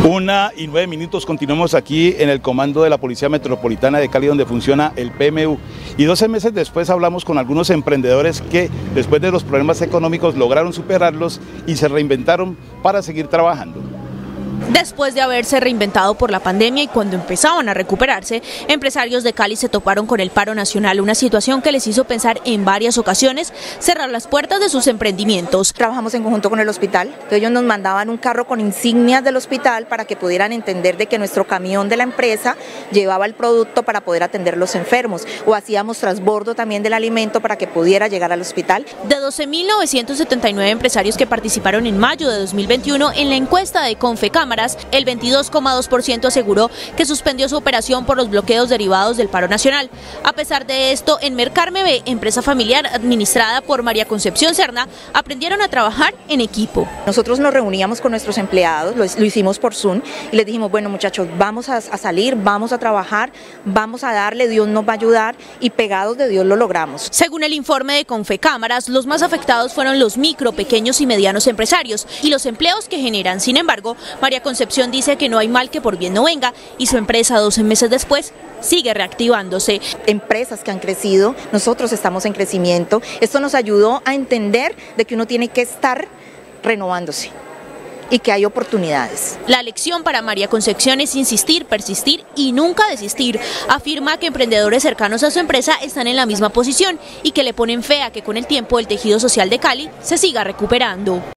1:09, continuamos aquí en el comando de la Policía Metropolitana de Cali, donde funciona el PMU. Y 12 meses después hablamos con algunos emprendedores que después de los problemas económicos lograron superarlos y se reinventaron para seguir trabajando. Después de haberse reinventado por la pandemia y cuando empezaban a recuperarse, empresarios de Cali se toparon con el paro nacional, una situación que les hizo pensar en varias ocasiones cerrar las puertas de sus emprendimientos. Trabajamos en conjunto con el hospital, entonces ellos nos mandaban un carro con insignias del hospital para que pudieran entender de que nuestro camión de la empresa llevaba el producto para poder atender a los enfermos, o hacíamos transbordo también del alimento para que pudiera llegar al hospital. De 12.979 empresarios que participaron en mayo de 2021 en la encuesta de Confecámaras, el 22,2% aseguró que suspendió su operación por los bloqueos derivados del paro nacional. A pesar de esto, en Mercarme B, empresa familiar administrada por María Concepción Serna, aprendieron a trabajar en equipo. Nosotros nos reuníamos con nuestros empleados, lo hicimos por Zoom y les dijimos, bueno muchachos, vamos a salir, vamos a trabajar, vamos a darle, Dios nos va a ayudar, y pegados de Dios lo logramos. Según el informe de Confecámaras, los más afectados fueron los micro, pequeños y medianos empresarios y los empleos que generan. Sin embargo, María Concepción dice que no hay mal que por bien no venga y su empresa 12 meses después sigue reactivándose. Empresas que han crecido, nosotros estamos en crecimiento, esto nos ayudó a entender de que uno tiene que estar renovándose y que hay oportunidades. La lección para María Concepción es insistir, persistir y nunca desistir. Afirma que emprendedores cercanos a su empresa están en la misma posición y que le ponen fe a que con el tiempo el tejido social de Cali se siga recuperando.